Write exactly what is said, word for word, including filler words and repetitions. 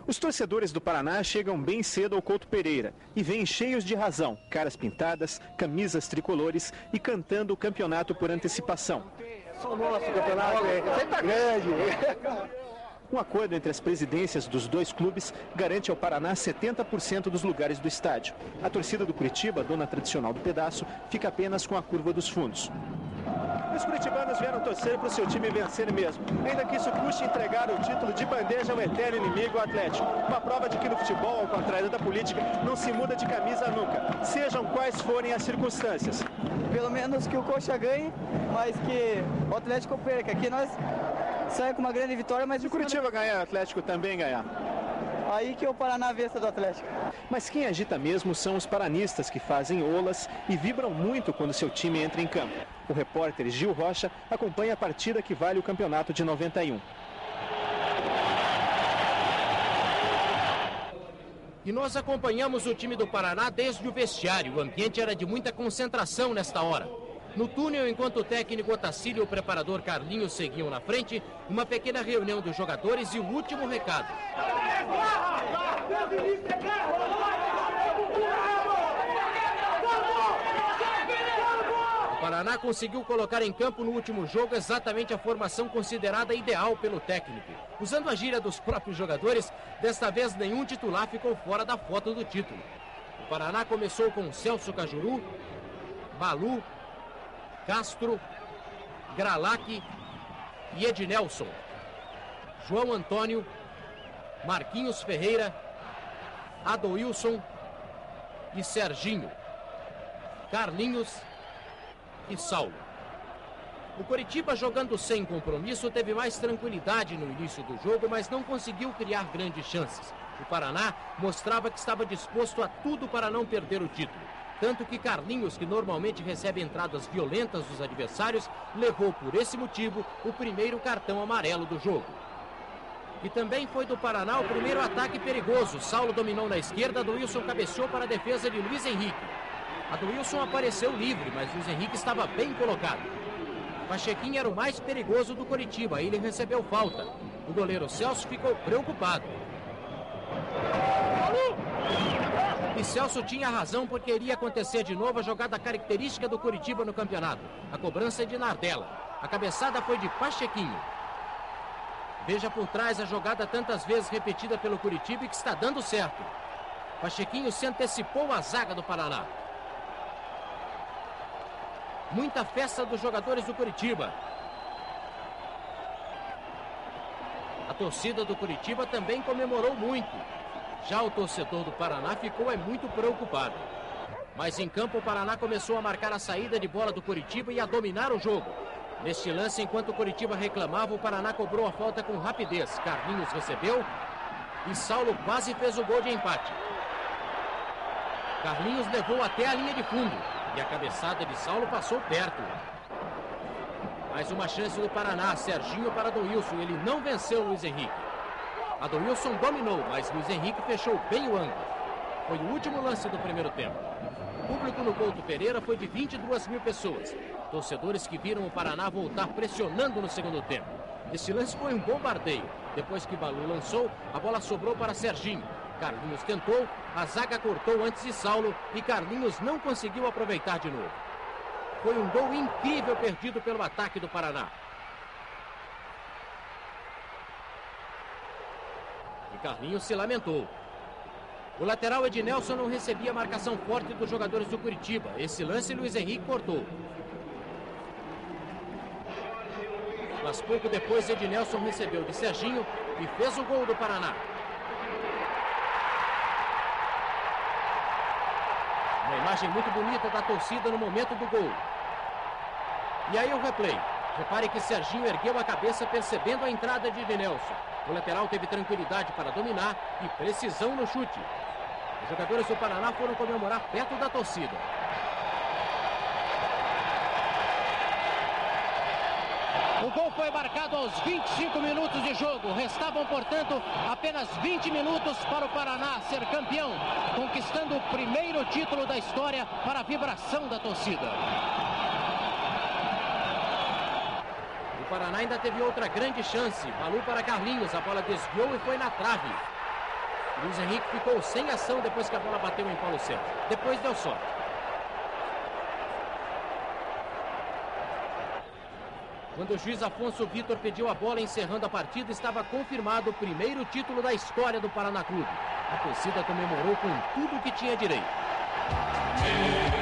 Os torcedores do Paraná chegam bem cedo ao Couto Pereira e vêm cheios de razão, caras pintadas, camisas tricolores e cantando o campeonato por antecipação. Só o nosso campeonato, você tá grande. Um acordo entre as presidências dos dois clubes garante ao Paraná setenta por cento dos lugares do estádio. A torcida do Curitiba, dona tradicional do pedaço, fica apenas com a curva dos fundos. Os curitibanos vieram torcer para o seu time vencer mesmo, ainda que isso custe entregar o título de bandeja ao eterno inimigo, o Atlético. Uma prova de que no futebol, ao contrário da política, não se muda de camisa nunca, sejam quais forem as circunstâncias. Pelo menos que o Coxa ganhe, mas que o Atlético perca. Aqui nós saímos com uma grande vitória, mas... Se o Curitiba ganhar, o Atlético também ganhar. Aí que o Paraná vença do Atlético. Mas quem agita mesmo são os paranistas, que fazem olas e vibram muito quando seu time entra em campo. O repórter Gil Rocha acompanha a partida que vale o campeonato de noventa e um. E nós acompanhamos o time do Paraná desde o vestiário. O ambiente era de muita concentração nesta hora. No túnel, enquanto o técnico Otacílio e o preparador Carlinhos seguiam na frente, uma pequena reunião dos jogadores e o último recado. O Paraná conseguiu colocar em campo no último jogo exatamente a formação considerada ideal pelo técnico. Usando a gíria dos próprios jogadores, desta vez nenhum titular ficou fora da foto do título. O Paraná começou com Celso Cajuru, Balu, Castro, Gralac e Ednelson, João Antônio, Marquinhos Ferreira, Adoilson e Serginho, Carlinhos e Saulo. O Coritiba, jogando sem compromisso, teve mais tranquilidade no início do jogo, mas não conseguiu criar grandes chances. O Paraná mostrava que estava disposto a tudo para não perder o título. Tanto que Carlinhos, que normalmente recebe entradas violentas dos adversários, levou por esse motivo o primeiro cartão amarelo do jogo. E também foi do Paraná o primeiro ataque perigoso. Saulo dominou na esquerda, Adoilson cabeceou para a defesa de Luiz Henrique. Adoilson apareceu livre, mas Luiz Henrique estava bem colocado. Pachequinho era o mais perigoso do Coritiba, ele recebeu falta. O goleiro Celso ficou preocupado. E Celso tinha razão, porque iria acontecer de novo a jogada característica do Coritiba no campeonato. A cobrança é de Nardella. A cabeçada foi de Pachequinho. Veja por trás a jogada tantas vezes repetida pelo Coritiba e que está dando certo. Pachequinho se antecipou à zaga do Paraná. Muita festa dos jogadores do Coritiba. A torcida do Coritiba também comemorou muito. Já o torcedor do Paraná ficou é muito preocupado. Mas em campo o Paraná começou a marcar a saída de bola do Coritiba e a dominar o jogo. Neste lance, enquanto o Coritiba reclamava, o Paraná cobrou a falta com rapidez. Carlinhos recebeu e Saulo quase fez o gol de empate. Carlinhos levou até a linha de fundo e a cabeçada de Saulo passou perto. Mais uma chance do Paraná. Serginho para Adoilson. Ele não venceu Luiz Henrique. Adoilson dominou, mas Luiz Henrique fechou bem o ângulo. Foi o último lance do primeiro tempo. O público no Couto Pereira foi de vinte e duas mil pessoas. Torcedores que viram o Paraná voltar pressionando no segundo tempo. Esse lance foi um bombardeio. Depois que Balu lançou, a bola sobrou para Serginho. Carlinhos tentou, a zaga cortou antes de Saulo e Carlinhos não conseguiu aproveitar de novo. Foi um gol incrível perdido pelo ataque do Paraná. E Carlinhos se lamentou. O lateral Ednelson não recebia marcação forte dos jogadores do Curitiba. Esse lance Luiz Henrique cortou. Mas pouco depois Ednelson recebeu de Serginho e fez o gol do Paraná. Uma imagem muito bonita da torcida no momento do gol. E aí o replay. Repare que Serginho ergueu a cabeça percebendo a entrada de Ednelson. O lateral teve tranquilidade para dominar e precisão no chute. Os jogadores do Paraná foram comemorar perto da torcida. O gol foi marcado aos vinte e cinco minutos de jogo. Restavam, portanto, apenas vinte minutos para o Paraná ser campeão, conquistando o primeiro título da história para a vibração da torcida. O Paraná ainda teve outra grande chance. Balu para Carlinhos, a bola desviou e foi na trave. Luiz Henrique ficou sem ação depois que a bola bateu em Paulo Sérgio. Depois deu sorte. Quando o juiz Afonso Vitor pediu a bola encerrando a partida, estava confirmado o primeiro título da história do Paraná Clube. A torcida comemorou com tudo o que tinha direito.